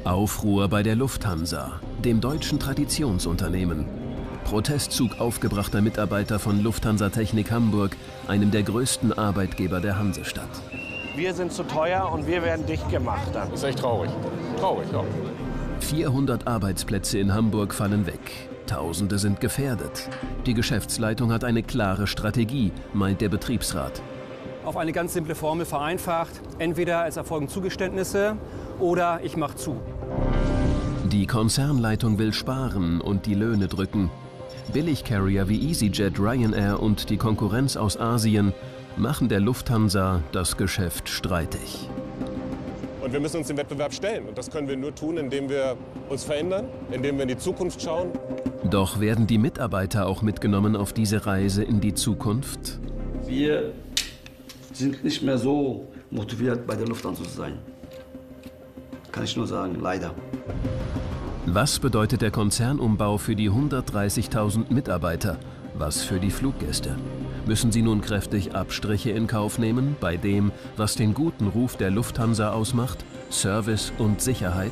Aufruhr bei der Lufthansa, dem deutschen Traditionsunternehmen. Protestzug aufgebrachter Mitarbeiter von Lufthansa Technik Hamburg, einem der größten Arbeitgeber der Hansestadt. Wir sind zu teuer und wir werden dicht gemacht dann. Das ist echt traurig. Traurig, ja. 400 Arbeitsplätze in Hamburg fallen weg. Tausende sind gefährdet. Die Geschäftsleitung hat eine klare Strategie, meint der Betriebsrat. Auf eine ganz simple Formel vereinfacht. Entweder es erfolgen Zugeständnisse oder ich mache zu. Die Konzernleitung will sparen und die Löhne drücken. Billigcarrier wie EasyJet, Ryanair und die Konkurrenz aus Asien machen der Lufthansa das Geschäft streitig. Und wir müssen uns dem Wettbewerb stellen. Und das können wir nur tun, indem wir uns verändern, indem wir in die Zukunft schauen. Doch werden die Mitarbeiter auch mitgenommen auf diese Reise in die Zukunft? Wir sind nicht mehr so motiviert, bei der Lufthansa zu sein. Kann ich nur sagen, leider. Was bedeutet der Konzernumbau für die 130.000 Mitarbeiter? Was für die Fluggäste? Müssen sie nun kräftig Abstriche in Kauf nehmen bei dem, was den guten Ruf der Lufthansa ausmacht? Service und Sicherheit?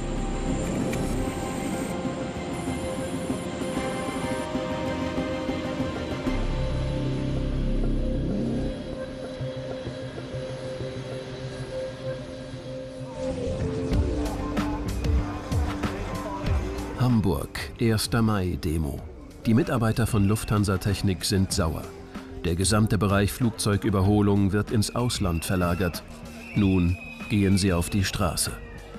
Hamburg, 1. Mai-Demo. Die Mitarbeiter von Lufthansa Technik sind sauer. Der gesamte Bereich Flugzeugüberholung wird ins Ausland verlagert. Nun gehen sie auf die Straße.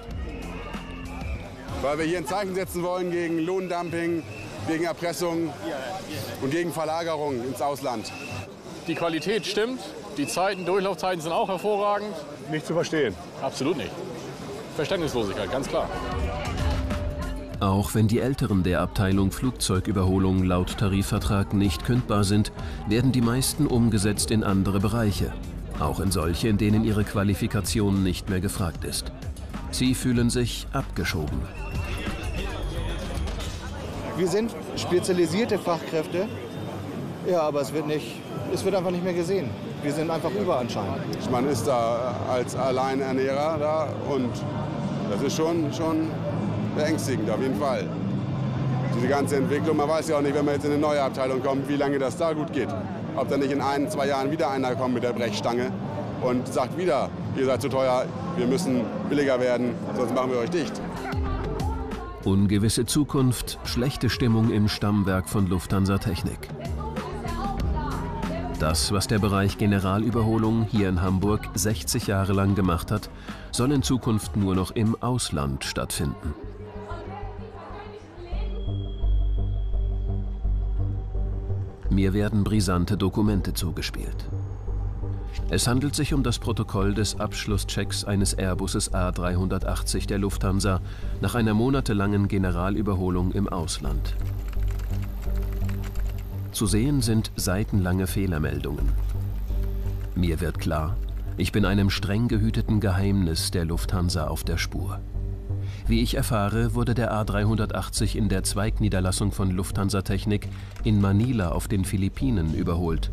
Weil wir hier ein Zeichen setzen wollen gegen Lohndumping, gegen Erpressung und gegen Verlagerung ins Ausland. Die Qualität stimmt, die Zeiten, Durchlaufzeiten sind auch hervorragend. Nicht zu verstehen. Absolut nicht. Verständnislosigkeit, ganz klar. Auch wenn die Älteren der Abteilung Flugzeugüberholung laut Tarifvertrag nicht kündbar sind, werden die meisten umgesetzt in andere Bereiche. Auch in solche, in denen ihre Qualifikation nicht mehr gefragt ist. Sie fühlen sich abgeschoben. Wir sind spezialisierte Fachkräfte, ja, aber es wird einfach nicht mehr gesehen. Wir sind einfach über anscheinend. Man ist da als Alleinernährer da und das ist schon beängstigend, auf jeden Fall. Diese ganze Entwicklung, man weiß ja auch nicht, wenn man jetzt in eine neue Abteilung kommt, wie lange das da gut geht. Ob da nicht in 1, 2 Jahren wieder einer kommt mit der Brechstange und sagt wieder, ihr seid zu teuer, wir müssen billiger werden, sonst machen wir euch dicht. Ungewisse Zukunft, schlechte Stimmung im Stammwerk von Lufthansa Technik. Das, was der Bereich Generalüberholung hier in Hamburg 60 Jahre lang gemacht hat, soll in Zukunft nur noch im Ausland stattfinden. Mir werden brisante Dokumente zugespielt. Es handelt sich um das Protokoll des Abschlusschecks eines Airbuses A380 der Lufthansa nach einer monatelangen Generalüberholung im Ausland. Zu sehen sind seitenlange Fehlermeldungen. Mir wird klar, ich bin einem streng gehüteten Geheimnis der Lufthansa auf der Spur. Wie ich erfahre, wurde der A380 in der Zweigniederlassung von Lufthansa Technik in Manila auf den Philippinen überholt.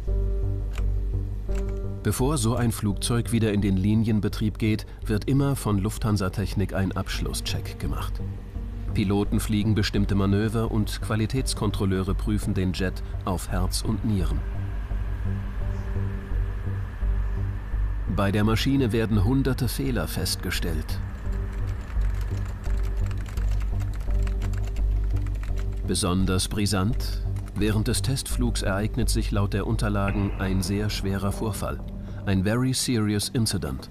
Bevor so ein Flugzeug wieder in den Linienbetrieb geht, wird immer von Lufthansa Technik ein Abschlusscheck gemacht. Piloten fliegen bestimmte Manöver und Qualitätskontrolleure prüfen den Jet auf Herz und Nieren. Bei der Maschine werden hunderte Fehler festgestellt. Besonders brisant: Während des Testflugs ereignet sich laut der Unterlagen ein sehr schwerer Vorfall. Ein very serious incident.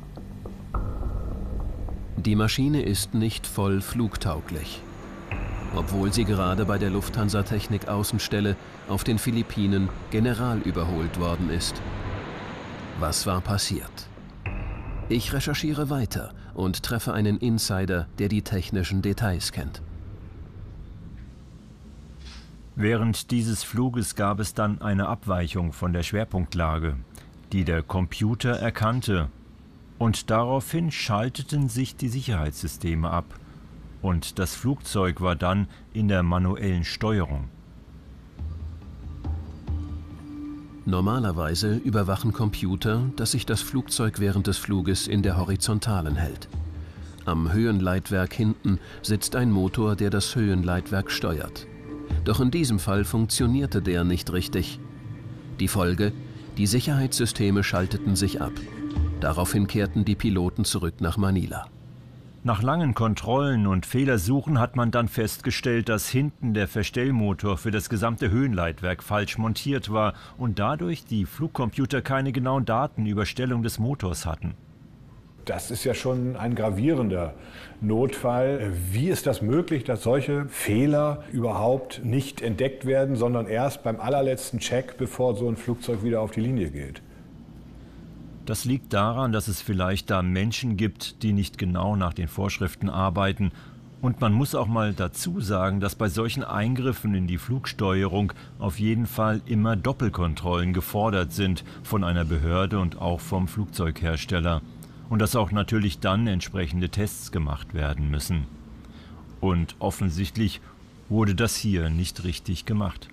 Die Maschine ist nicht voll flugtauglich, obwohl sie gerade bei der Lufthansa Technik Außenstelle auf den Philippinen generalüberholt worden ist. Was war passiert? Ich recherchiere weiter und treffe einen Insider, der die technischen Details kennt. Während dieses Fluges gab es dann eine Abweichung von der Schwerpunktlage, die der Computer erkannte. Und daraufhin schalteten sich die Sicherheitssysteme ab. Und das Flugzeug war dann in der manuellen Steuerung. Normalerweise überwachen Computer, dass sich das Flugzeug während des Fluges in der Horizontalen hält. Am Höhenleitwerk hinten sitzt ein Motor, der das Höhenleitwerk steuert. Doch in diesem Fall funktionierte der nicht richtig. Die Folge: die Sicherheitssysteme schalteten sich ab. Daraufhin kehrten die Piloten zurück nach Manila. Nach langen Kontrollen und Fehlersuchen hat man dann festgestellt, dass hinten der Verstellmotor für das gesamte Höhenleitwerk falsch montiert war und dadurch die Flugcomputer keine genauen Daten über Stellung des Motors hatten. Das ist ja schon ein gravierender Notfall. Wie ist das möglich, dass solche Fehler überhaupt nicht entdeckt werden, sondern erst beim allerletzten Check, bevor so ein Flugzeug wieder auf die Linie geht? Das liegt daran, dass es vielleicht da Menschen gibt, die nicht genau nach den Vorschriften arbeiten. Und man muss auch mal dazu sagen, dass bei solchen Eingriffen in die Flugsteuerung auf jeden Fall immer Doppelkontrollen gefordert sind von einer Behörde und auch vom Flugzeughersteller. Und dass auch natürlich dann entsprechende Tests gemacht werden müssen. Und offensichtlich wurde das hier nicht richtig gemacht.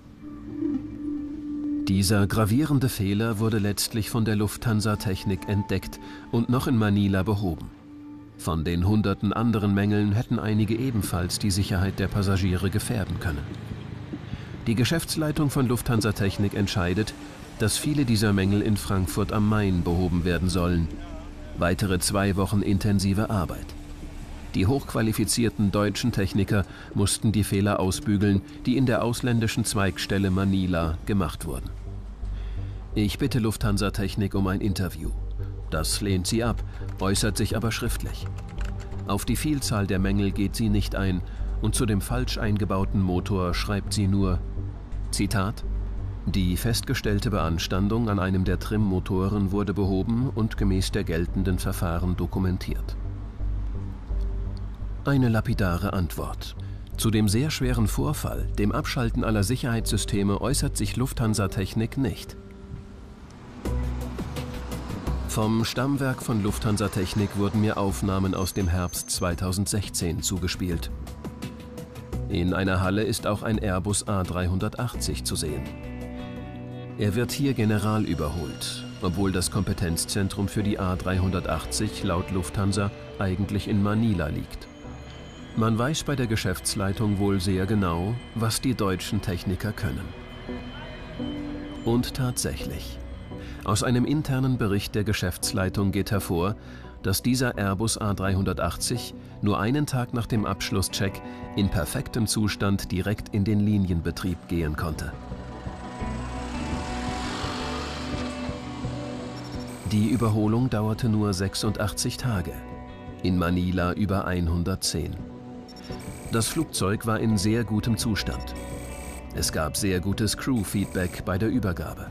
Dieser gravierende Fehler wurde letztlich von der Lufthansa Technik entdeckt und noch in Manila behoben. Von den hunderten anderen Mängeln hätten einige ebenfalls die Sicherheit der Passagiere gefährden können. Die Geschäftsleitung von Lufthansa Technik entscheidet, dass viele dieser Mängel in Frankfurt am Main behoben werden sollen. Weitere 2 Wochen intensive Arbeit. Die hochqualifizierten deutschen Techniker mussten die Fehler ausbügeln, die in der ausländischen Zweigstelle Manila gemacht wurden. Ich bitte Lufthansa Technik um ein Interview. Das lehnt sie ab, äußert sich aber schriftlich. Auf die Vielzahl der Mängel geht sie nicht ein und zu dem falsch eingebauten Motor schreibt sie nur, Zitat, die festgestellte Beanstandung an einem der Trim-Motoren wurde behoben und gemäß der geltenden Verfahren dokumentiert. Eine lapidare Antwort. Zu dem sehr schweren Vorfall, dem Abschalten aller Sicherheitssysteme, äußert sich Lufthansa Technik nicht. Vom Stammwerk von Lufthansa Technik wurden mir Aufnahmen aus dem Herbst 2016 zugespielt. In einer Halle ist auch ein Airbus A380 zu sehen. Er wird hier general überholt, obwohl das Kompetenzzentrum für die A380 laut Lufthansa eigentlich in Manila liegt. Man weiß bei der Geschäftsleitung wohl sehr genau, was die deutschen Techniker können. Und tatsächlich, aus einem internen Bericht der Geschäftsleitung geht hervor, dass dieser Airbus A380 nur einen Tag nach dem Abschlusscheck in perfektem Zustand direkt in den Linienbetrieb gehen konnte. Die Überholung dauerte nur 86 Tage, in Manila über 110. Das Flugzeug war in sehr gutem Zustand. Es gab sehr gutes Crew-Feedback bei der Übergabe.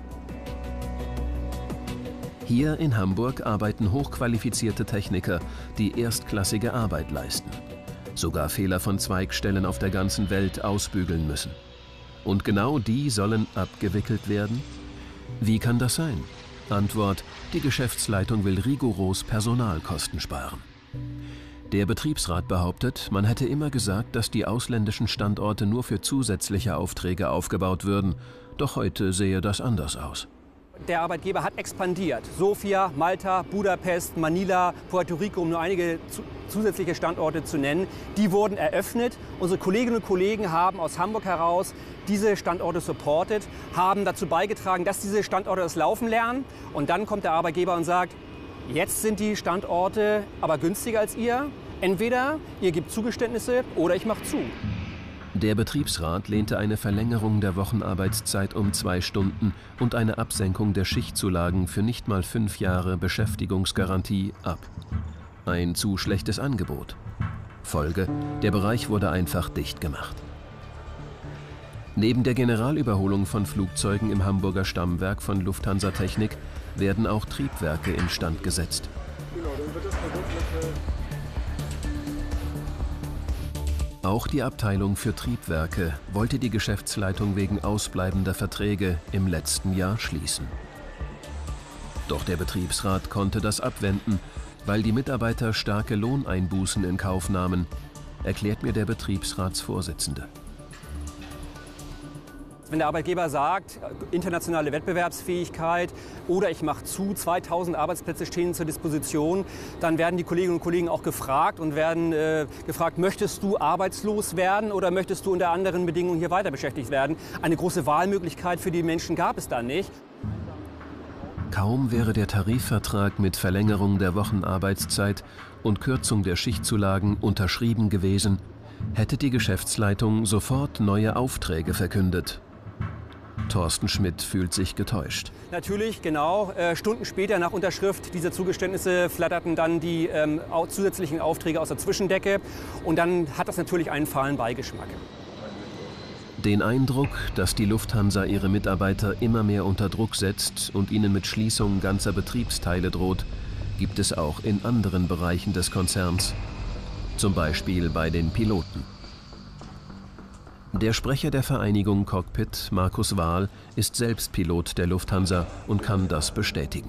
Hier in Hamburg arbeiten hochqualifizierte Techniker, die erstklassige Arbeit leisten. Sogar Fehler von Zweigstellen auf der ganzen Welt ausbügeln müssen. Und genau die sollen abgewickelt werden? Wie kann das sein? Antwort: Die Geschäftsleitung will rigoros Personalkosten sparen. Der Betriebsrat behauptet, man hätte immer gesagt, dass die ausländischen Standorte nur für zusätzliche Aufträge aufgebaut würden. Doch heute sehe das anders aus. Der Arbeitgeber hat expandiert. Sofia, Malta, Budapest, Manila, Puerto Rico, um nur einige zusätzliche Standorte zu nennen. Die wurden eröffnet. Unsere Kolleginnen und Kollegen haben aus Hamburg heraus diese Standorte supportet, haben dazu beigetragen, dass diese Standorte das Laufen lernen. Und dann kommt der Arbeitgeber und sagt, jetzt sind die Standorte aber günstiger als ihr. Entweder ihr gebt Zugeständnisse oder ich mache zu. Der Betriebsrat lehnte eine Verlängerung der Wochenarbeitszeit um 2 Stunden und eine Absenkung der Schichtzulagen für nicht mal 5 Jahre Beschäftigungsgarantie ab. Ein zu schlechtes Angebot. Folge: der Bereich wurde einfach dicht gemacht. Neben der Generalüberholung von Flugzeugen im Hamburger Stammwerk von Lufthansa Technik werden auch Triebwerke instand gesetzt. Auch die Abteilung für Triebwerke wollte die Geschäftsleitung wegen ausbleibender Verträge im letzten Jahr schließen. Doch der Betriebsrat konnte das abwenden, weil die Mitarbeiter starke Lohneinbußen in Kauf nahmen, erklärt mir der Betriebsratsvorsitzende. Wenn der Arbeitgeber sagt, internationale Wettbewerbsfähigkeit oder ich mache zu, 2000 Arbeitsplätze stehen zur Disposition, dann werden die Kolleginnen und Kollegen auch gefragt und werden gefragt, möchtest du arbeitslos werden oder möchtest du unter anderen Bedingungen hier weiter beschäftigt werden? Eine große Wahlmöglichkeit für die Menschen gab es da nicht. Kaum wäre der Tarifvertrag mit Verlängerung der Wochenarbeitszeit und Kürzung der Schichtzulagen unterschrieben gewesen, hätte die Geschäftsleitung sofort neue Aufträge verkündet. Thorsten Schmidt fühlt sich getäuscht. Natürlich, genau. Stunden später nach Unterschrift dieser Zugeständnisse flatterten dann die zusätzlichen Aufträge aus der Zwischendecke. Und dann hat das natürlich einen fahlen Beigeschmack. Den Eindruck, dass die Lufthansa ihre Mitarbeiter immer mehr unter Druck setzt und ihnen mit Schließung ganzer Betriebsteile droht, gibt es auch in anderen Bereichen des Konzerns. Zum Beispiel bei den Piloten. Der Sprecher der Vereinigung Cockpit, Markus Wahl, ist selbst Pilot der Lufthansa und kann das bestätigen.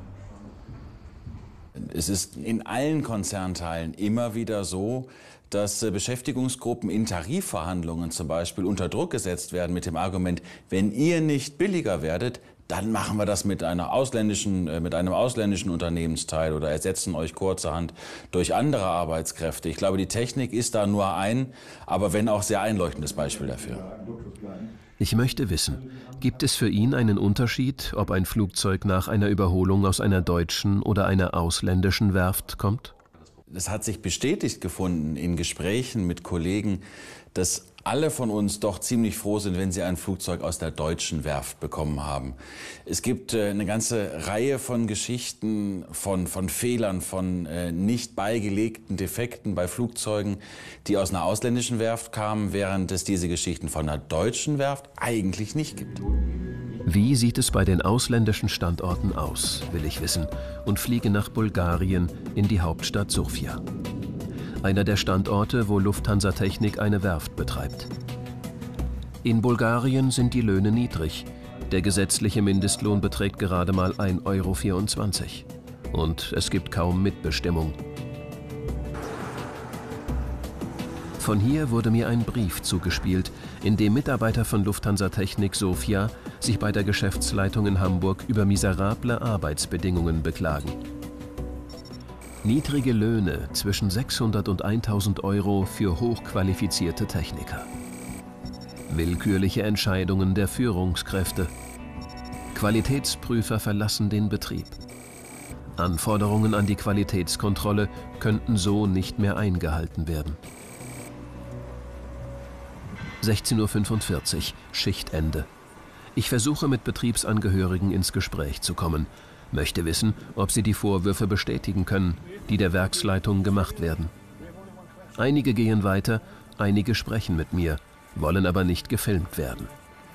Es ist in allen Konzernteilen immer wieder so, dass Beschäftigungsgruppen in Tarifverhandlungen zum Beispiel unter Druck gesetzt werden mit dem Argument, wenn ihr nicht billiger werdet, dann machen wir das mit einem ausländischen Unternehmensteil oder ersetzen euch kurzerhand durch andere Arbeitskräfte. Ich glaube, die Technik ist da nur ein, aber wenn auch sehr einleuchtendes Beispiel dafür. Ich möchte wissen, gibt es für ihn einen Unterschied, ob ein Flugzeug nach einer Überholung aus einer deutschen oder einer ausländischen Werft kommt? Es hat sich bestätigt gefunden in Gesprächen mit Kollegen, dass alle von uns doch ziemlich froh sind, wenn sie ein Flugzeug aus der deutschen Werft bekommen haben. Es gibt eine ganze Reihe von Geschichten, von Fehlern, von nicht beigelegten Defekten bei Flugzeugen, die aus einer ausländischen Werft kamen, während es diese Geschichten von einer deutschen Werft eigentlich nicht gibt. Wie sieht es bei den ausländischen Standorten aus, will ich wissen, und fliege nach Bulgarien in die Hauptstadt Sofia. Einer der Standorte, wo Lufthansa Technik eine Werft betreibt. In Bulgarien sind die Löhne niedrig. Der gesetzliche Mindestlohn beträgt gerade mal 1,24 € und es gibt kaum Mitbestimmung. Von hier wurde mir ein Brief zugespielt, in dem Mitarbeiter von Lufthansa Technik Sofia sich bei der Geschäftsleitung in Hamburg über miserable Arbeitsbedingungen beklagen. Niedrige Löhne zwischen 600 und 1000 € für hochqualifizierte Techniker. Willkürliche Entscheidungen der Führungskräfte. Qualitätsprüfer verlassen den Betrieb. Anforderungen an die Qualitätskontrolle könnten so nicht mehr eingehalten werden. 16:45 Uhr, Schichtende. Ich versuche mit Betriebsangehörigen ins Gespräch zu kommen, möchte wissen, ob sie die Vorwürfe bestätigen können, die der Werksleitung gemacht werden. Einige gehen weiter, einige sprechen mit mir, wollen aber nicht gefilmt werden.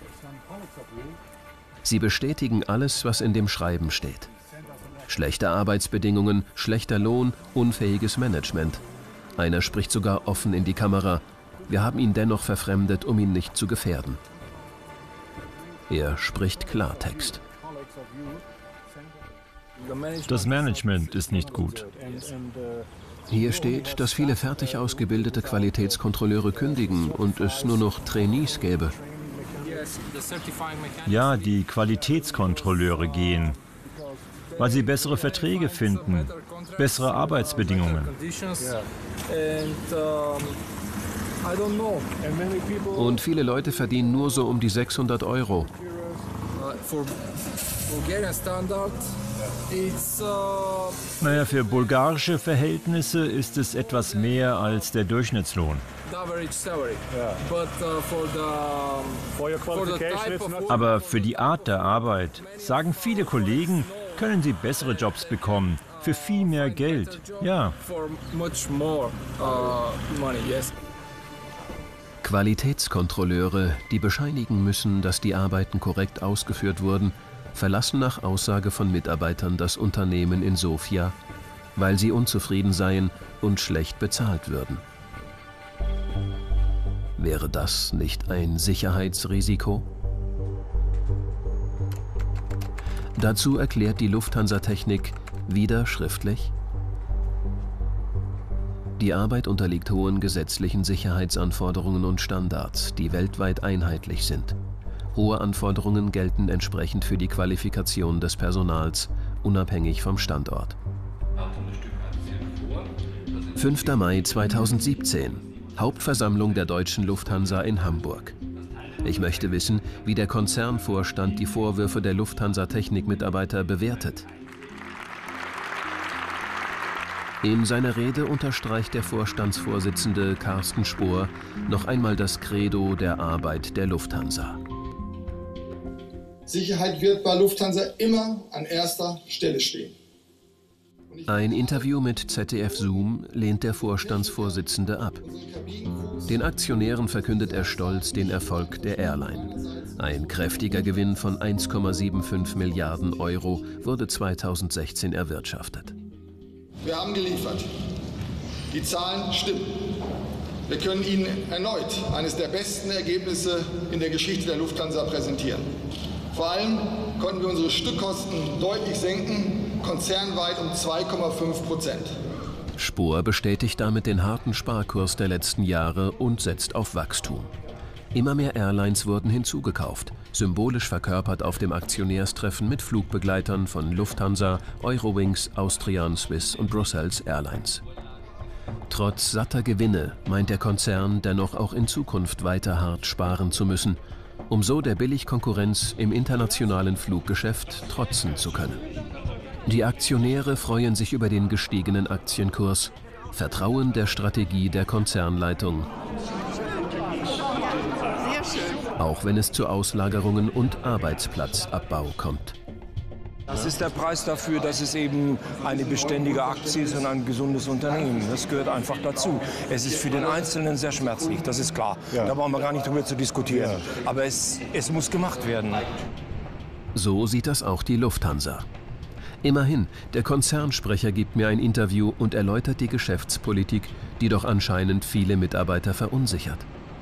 Sie bestätigen alles, was in dem Schreiben steht. Schlechte Arbeitsbedingungen, schlechter Lohn, unfähiges Management. Einer spricht sogar offen in die Kamera. Wir haben ihn dennoch verfremdet, um ihn nicht zu gefährden. Er spricht Klartext. Das Management ist nicht gut. Hier steht, dass viele fertig ausgebildete Qualitätskontrolleure kündigen und es nur noch Trainees gäbe. Ja, die Qualitätskontrolleure gehen, weil sie bessere Verträge finden, bessere Arbeitsbedingungen. Und viele Leute verdienen nur so um die 600 €. Naja, für bulgarische Verhältnisse ist es etwas mehr als der Durchschnittslohn. Aber für die Art der Arbeit, sagen viele Kollegen, können sie bessere Jobs bekommen, für viel mehr Geld. Ja. Qualitätskontrolleure, die bescheinigen müssen, dass die Arbeiten korrekt ausgeführt wurden, verlassen nach Aussage von Mitarbeitern das Unternehmen in Sofia, weil sie unzufrieden seien und schlecht bezahlt würden. Wäre das nicht ein Sicherheitsrisiko? Dazu erklärt die Lufthansa Technik wieder schriftlich: Die Arbeit unterliegt hohen gesetzlichen Sicherheitsanforderungen und Standards, die weltweit einheitlich sind. Hohe Anforderungen gelten entsprechend für die Qualifikation des Personals, unabhängig vom Standort. 5. Mai 2017, Hauptversammlung der Deutschen Lufthansa in Hamburg. Ich möchte wissen, wie der Konzernvorstand die Vorwürfe der Lufthansa-Technik-Mitarbeiter bewertet. In seiner Rede unterstreicht der Vorstandsvorsitzende Carsten Spohr noch einmal das Credo der Arbeit der Lufthansa. Sicherheit wird bei Lufthansa immer an erster Stelle stehen. Ein Interview mit ZDF Zoom lehnt der Vorstandsvorsitzende ab. Den Aktionären verkündet er stolz den Erfolg der Airline. Ein kräftiger Gewinn von 1,75 Milliarden Euro wurde 2016 erwirtschaftet. Wir haben geliefert. Die Zahlen stimmen. Wir können Ihnen erneut eines der besten Ergebnisse in der Geschichte der Lufthansa präsentieren. Vor allem konnten wir unsere Stückkosten deutlich senken, konzernweit um 2,5%. Spohr bestätigt damit den harten Sparkurs der letzten Jahre und setzt auf Wachstum. Immer mehr Airlines wurden hinzugekauft, symbolisch verkörpert auf dem Aktionärstreffen mit Flugbegleitern von Lufthansa, Eurowings, Austrian, Swiss und Brussels Airlines. Trotz satter Gewinne meint der Konzern dennoch auch in Zukunft weiter hart sparen zu müssen, um so der Billigkonkurrenz im internationalen Fluggeschäft trotzen zu können. Die Aktionäre freuen sich über den gestiegenen Aktienkurs, vertrauen der Strategie der Konzernleitung. Auch wenn es zu Auslagerungen und Arbeitsplatzabbau kommt. Das ist der Preis dafür, dass es eben eine beständige Aktie ist und ein gesundes Unternehmen. Das gehört einfach dazu. Es ist für den Einzelnen sehr schmerzlich, das ist klar. Ja. Da brauchen wir gar nicht drüber zu diskutieren. Ja. Aber es muss gemacht werden. So sieht das auch die Lufthansa. Immerhin, der Konzernsprecher gibt mir ein Interview und erläutert die Geschäftspolitik, die doch anscheinend viele Mitarbeiter verunsichert.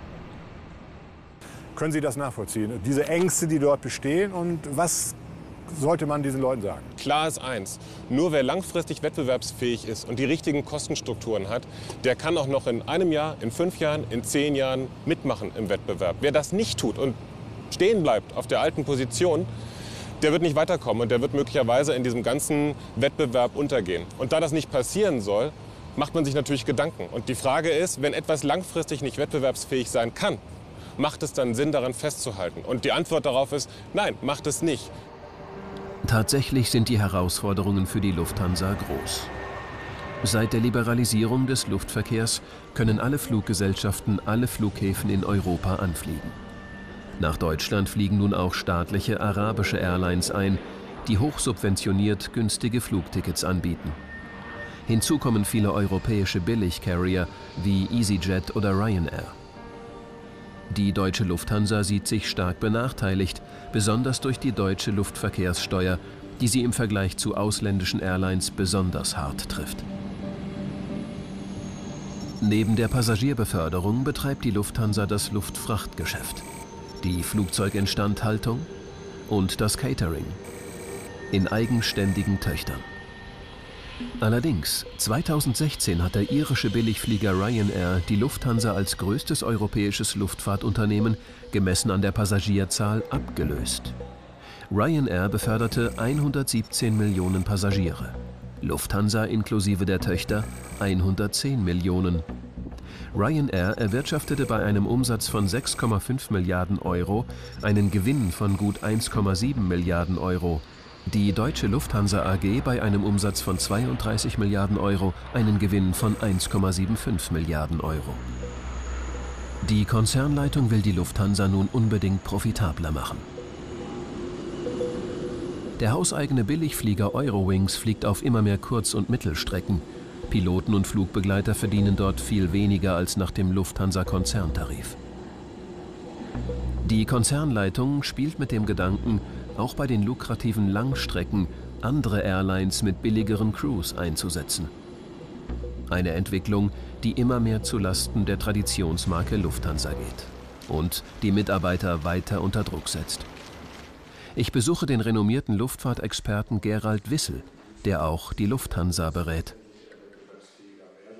Können Sie das nachvollziehen? Diese Ängste, die dort bestehen, und was sollte man diesen Leuten sagen? Klar ist eins, nur wer langfristig wettbewerbsfähig ist und die richtigen Kostenstrukturen hat, der kann auch noch in einem Jahr, in 5 Jahren, in 10 Jahren mitmachen im Wettbewerb. Wer das nicht tut und stehen bleibt auf der alten Position, der wird nicht weiterkommen und der wird möglicherweise in diesem ganzen Wettbewerb untergehen. Und da das nicht passieren soll, macht man sich natürlich Gedanken. Und die Frage ist, wenn etwas langfristig nicht wettbewerbsfähig sein kann, macht es dann Sinn, daran festzuhalten? Und die Antwort darauf ist, nein, macht es nicht. Tatsächlich sind die Herausforderungen für die Lufthansa groß. Seit der Liberalisierung des Luftverkehrs können alle Fluggesellschaften alle Flughäfen in Europa anfliegen. Nach Deutschland fliegen nun auch staatliche arabische Airlines ein, die hochsubventioniert günstige Flugtickets anbieten. Hinzu kommen viele europäische Billigcarrier wie EasyJet oder Ryanair. Die deutsche Lufthansa sieht sich stark benachteiligt, besonders durch die deutsche Luftverkehrssteuer, die sie im Vergleich zu ausländischen Airlines besonders hart trifft. Neben der Passagierbeförderung betreibt die Lufthansa das Luftfrachtgeschäft, die Flugzeuginstandhaltung und das Catering in eigenständigen Töchtern. Allerdings, 2016 hat der irische Billigflieger Ryanair die Lufthansa als größtes europäisches Luftfahrtunternehmen gemessen an der Passagierzahl abgelöst. Ryanair beförderte 117 Millionen Passagiere, Lufthansa inklusive der Töchter 110 Millionen. Ryanair erwirtschaftete bei einem Umsatz von 6,5 Milliarden Euro einen Gewinn von gut 1,7 Milliarden Euro. Die Deutsche Lufthansa AG bei einem Umsatz von 32 Milliarden Euro einen Gewinn von 1,75 Milliarden Euro. Die Konzernleitung will die Lufthansa nun unbedingt profitabler machen. Der hauseigene Billigflieger Eurowings fliegt auf immer mehr Kurz- und Mittelstrecken. Piloten und Flugbegleiter verdienen dort viel weniger als nach dem Lufthansa-Konzerntarif. Die Konzernleitung spielt mit dem Gedanken, auch bei den lukrativen Langstrecken andere Airlines mit billigeren Crews einzusetzen. Eine Entwicklung, die immer mehr zulasten der Traditionsmarke Lufthansa geht und die Mitarbeiter weiter unter Druck setzt. Ich besuche den renommierten Luftfahrtexperten Gerald Wissel, der auch die Lufthansa berät.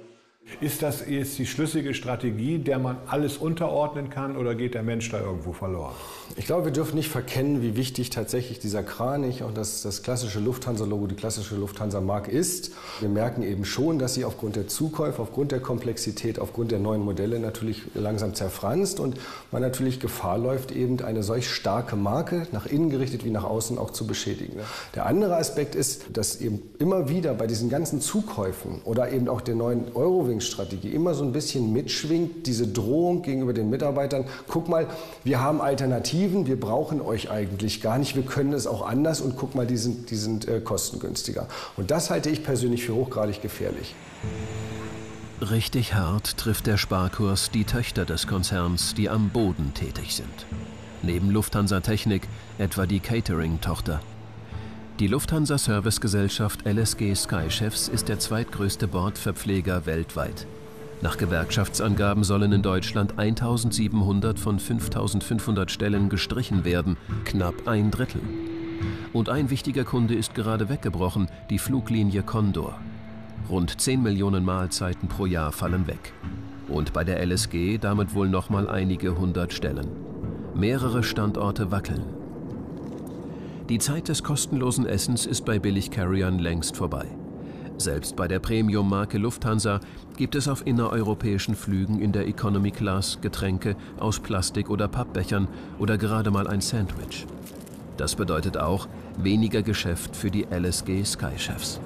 Ist das jetzt die schlüssige Strategie, der man alles unterordnen kann, oder geht der Mensch da irgendwo verloren? Ich glaube, wir dürfen nicht verkennen, wie wichtig tatsächlich dieser Kranich und das klassische Lufthansa-Logo, die klassische Lufthansa-Marke ist. Wir merken eben schon, dass sie aufgrund der Zukäufe, aufgrund der Komplexität, aufgrund der neuen Modelle natürlich langsam zerfranst und man natürlich Gefahr läuft, eben eine solch starke Marke, nach innen gerichtet wie nach außen, auch zu beschädigen. Der andere Aspekt ist, dass eben immer wieder bei diesen ganzen Zukäufen oder eben auch der neuen Eurowings-Strategie immer so ein bisschen mitschwingt, diese Drohung gegenüber den Mitarbeitern. Guck mal, wir haben Alternativen, wir brauchen euch eigentlich gar nicht, wir können es auch anders und guck mal, die sind kostengünstiger. Und das halte ich persönlich für hochgradig gefährlich. Richtig hart trifft der Sparkurs die Töchter des Konzerns, die am Boden tätig sind. Neben Lufthansa Technik etwa die Catering-Tochter. Die Lufthansa Servicegesellschaft LSG Skychefs ist der zweitgrößte Bordverpfleger weltweit. Nach Gewerkschaftsangaben sollen in Deutschland 1700 von 5500 Stellen gestrichen werden, knapp ein Drittel. Und ein wichtiger Kunde ist gerade weggebrochen, die Fluglinie Condor. Rund 10 Millionen Mahlzeiten pro Jahr fallen weg. Und bei der LSG damit wohl nochmal einige hundert Stellen. Mehrere Standorte wackeln. Die Zeit des kostenlosen Essens ist bei Billigcarriern längst vorbei. Selbst bei der Premium-Marke Lufthansa gibt es auf innereuropäischen Flügen in der Economy Class Getränke aus Plastik- oder Pappbechern oder gerade mal ein Sandwich. Das bedeutet auch weniger Geschäft für die LSG Skychefs.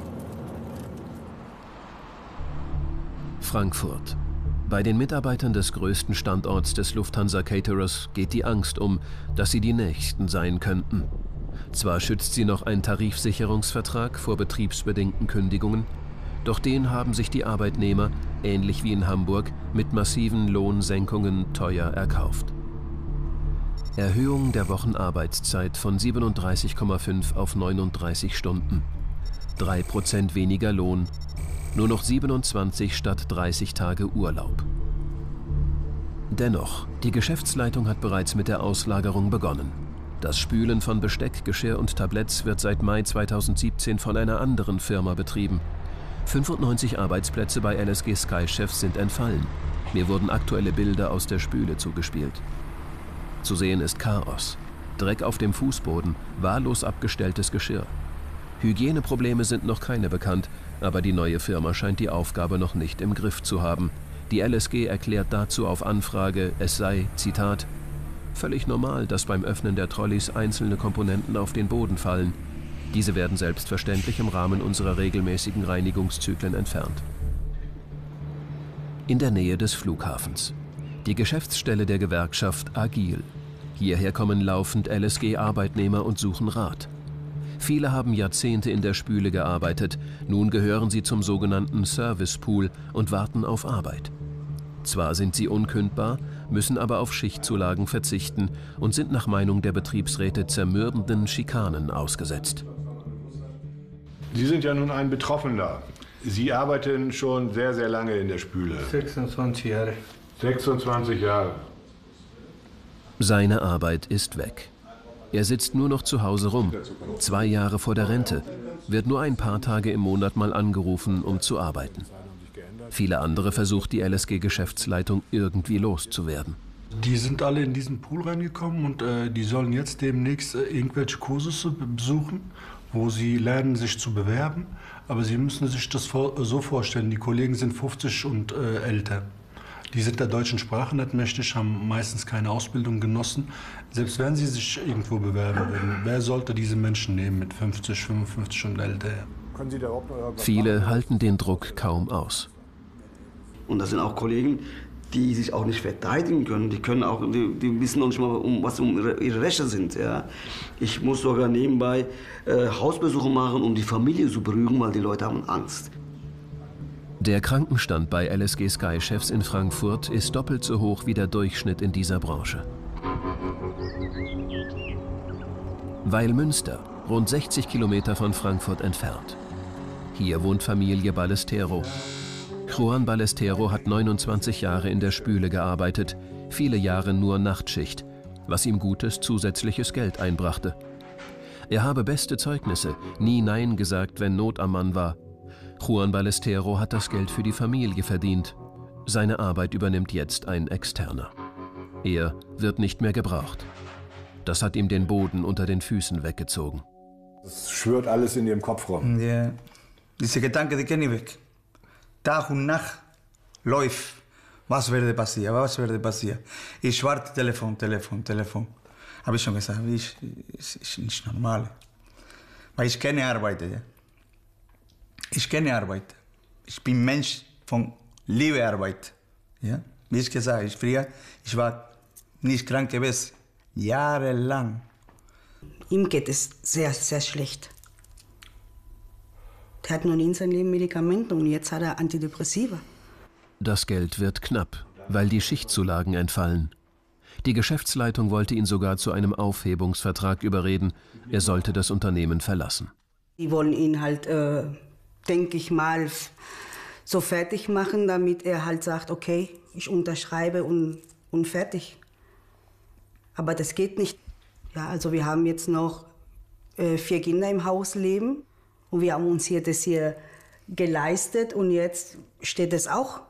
Frankfurt. Bei den Mitarbeitern des größten Standorts des Lufthansa Caterers geht die Angst um, dass sie die Nächsten sein könnten. Zwar schützt sie noch ein Tarifsicherungsvertrag vor betriebsbedingten Kündigungen, doch den haben sich die Arbeitnehmer, ähnlich wie in Hamburg, mit massiven Lohnsenkungen teuer erkauft. Erhöhung der Wochenarbeitszeit von 37,5 auf 39 Stunden. 3% weniger Lohn, nur noch 27 statt 30 Tage Urlaub. Dennoch, die Geschäftsleitung hat bereits mit der Auslagerung begonnen. Das Spülen von Besteck, Geschirr und Tabletts wird seit Mai 2017 von einer anderen Firma betrieben. 95 Arbeitsplätze bei LSG Skychefs sind entfallen. Mir wurden aktuelle Bilder aus der Spüle zugespielt. Zu sehen ist Chaos. Dreck auf dem Fußboden, wahllos abgestelltes Geschirr. Hygieneprobleme sind noch keine bekannt, aber die neue Firma scheint die Aufgabe noch nicht im Griff zu haben. Die LSG erklärt dazu auf Anfrage, es sei, Zitat, völlig normal, dass beim Öffnen der Trolleys einzelne Komponenten auf den Boden fallen. Diese werden selbstverständlich im Rahmen unserer regelmäßigen Reinigungszyklen entfernt. In der Nähe des Flughafens. Die Geschäftsstelle der Gewerkschaft Agil. Hierher kommen laufend LSG-Arbeitnehmer und suchen Rat. Viele haben Jahrzehnte in der Spüle gearbeitet, nun gehören sie zum sogenannten Servicepool und warten auf Arbeit. Zwar sind sie unkündbar, müssen aber auf Schichtzulagen verzichten und sind nach Meinung der Betriebsräte zermürbenden Schikanen ausgesetzt. Sie sind ja nun ein Betroffener. Sie arbeiten schon sehr, sehr lange in der Spüle. 26 Jahre. 26 Jahre. Seine Arbeit ist weg. Er sitzt nur noch zu Hause rum, 2 Jahre vor der Rente, wird nur ein paar Tage im Monat mal angerufen, um zu arbeiten. Viele andere versucht die LSG-Geschäftsleitung irgendwie loszuwerden. Die sind alle in diesen Pool reingekommen und die sollen jetzt demnächst irgendwelche Kurse besuchen, wo sie lernen, sich zu bewerben. Aber sie müssen sich das so vorstellen, die Kollegen sind 50 und älter. Die sind der deutschen Sprache nicht mächtig, haben meistens keine Ausbildung genossen. Selbst wenn sie sich irgendwo bewerben würden, wer sollte diese Menschen nehmen mit 50, 55 und älter? Viele halten den Druck kaum aus. Und das sind auch Kollegen, die sich auch nicht verteidigen können. Die wissen noch nicht mal, was ihre Rechte sind. Ja. Ich muss sogar nebenbei Hausbesuche machen, um die Familie zu beruhigen, weil die Leute haben Angst. Der Krankenstand bei LSG Skychefs in Frankfurt ist doppelt so hoch wie der Durchschnitt in dieser Branche. Weilmünster, rund 60 Kilometer von Frankfurt entfernt. Hier wohnt Familie Ballestero. Juan Ballestero hat 29 Jahre in der Spüle gearbeitet, viele Jahre nur Nachtschicht, was ihm gutes zusätzliches Geld einbrachte. Er habe beste Zeugnisse, nie Nein gesagt, wenn Not am Mann war. Juan Ballestero hat das Geld für die Familie verdient. Seine Arbeit übernimmt jetzt ein Externer. Er wird nicht mehr gebraucht. Das hat ihm den Boden unter den Füßen weggezogen. Es schwirrt alles in ihrem Kopf rum. Ja. Diese Gedanke, die kenne ich weg. Tag und Nacht läuft. Was werde passieren? Was werde passieren? Ich warte, Telefon. Habe ich schon gesagt, ist nicht normal. Weil ich kenne Arbeit. Ja. Ich kenne Arbeit. Ich bin Mensch von Liebe Arbeit. Ja? Wie ich gesagt habe, ich war nicht krank gewesen. Jahrelang. Ihm geht es sehr, sehr schlecht. Er hat noch nie in seinem Leben Medikamente und jetzt hat er Antidepressiva. Das Geld wird knapp, weil die Schichtzulagen entfallen. Die Geschäftsleitung wollte ihn sogar zu einem Aufhebungsvertrag überreden. Er sollte das Unternehmen verlassen. Die wollen ihn halt, denke ich mal, so fertig machen, damit er halt sagt, okay, ich unterschreibe und fertig. Aber das geht nicht. Ja, also wir haben jetzt noch 4 Kinder im Haus leben und wir haben uns hier das hier geleistet und jetzt steht es auch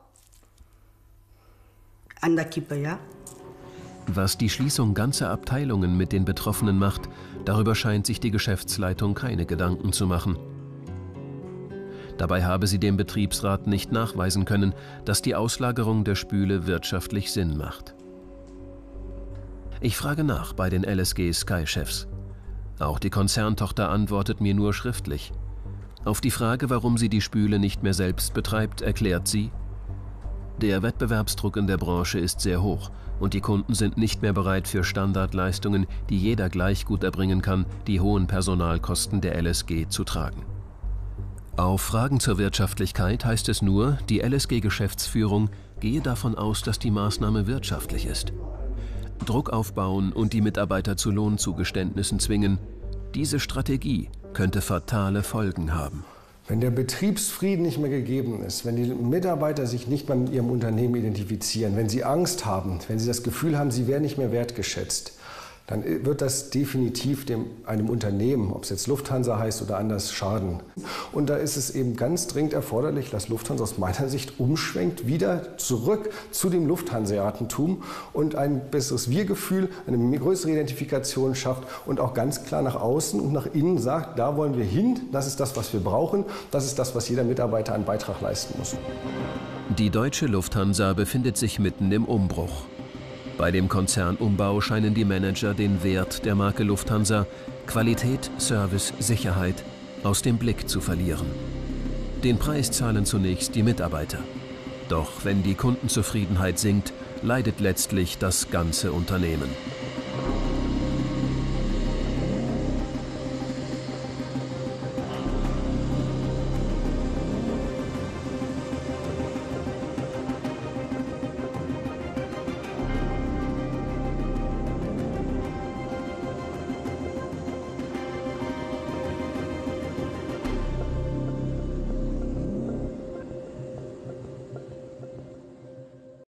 an der Kippe, ja. Was die Schließung ganzer Abteilungen mit den Betroffenen macht, darüber scheint sich die Geschäftsleitung keine Gedanken zu machen. Dabei habe sie dem Betriebsrat nicht nachweisen können, dass die Auslagerung der Spüle wirtschaftlich Sinn macht. Ich frage nach bei den LSG Sky-Chefs. Auch die Konzerntochter antwortet mir nur schriftlich. Auf die Frage, warum sie die Spüle nicht mehr selbst betreibt, erklärt sie: Der Wettbewerbsdruck in der Branche ist sehr hoch und die Kunden sind nicht mehr bereit für Standardleistungen, die jeder gleich gut erbringen kann, die hohen Personalkosten der LSG zu tragen. Auf Fragen zur Wirtschaftlichkeit heißt es nur, die LSG-Geschäftsführung gehe davon aus, dass die Maßnahme wirtschaftlich ist. Druck aufbauen und die Mitarbeiter zu Lohnzugeständnissen zwingen, diese Strategie könnte fatale Folgen haben. Wenn der Betriebsfrieden nicht mehr gegeben ist, wenn die Mitarbeiter sich nicht mehr mit ihrem Unternehmen identifizieren, wenn sie Angst haben, wenn sie das Gefühl haben, sie werden nicht mehr wertgeschätzt, dann wird das definitiv einem Unternehmen, ob es jetzt Lufthansa heißt oder anders, schaden. Und da ist es eben ganz dringend erforderlich, dass Lufthansa aus meiner Sicht umschwenkt, wieder zurück zu dem Lufthanseatentum und ein besseres Wir-Gefühl, eine größere Identifikation schafft und auch ganz klar nach außen und nach innen sagt, da wollen wir hin, das ist das, was wir brauchen, das ist das, was jeder Mitarbeiter einen Beitrag leisten muss. Die deutsche Lufthansa befindet sich mitten im Umbruch. Bei dem Konzernumbau scheinen die Manager den Wert der Marke Lufthansa, Qualität, Service, Sicherheit, aus dem Blick zu verlieren. Den Preis zahlen zunächst die Mitarbeiter. Doch wenn die Kundenzufriedenheit sinkt, leidet letztlich das ganze Unternehmen.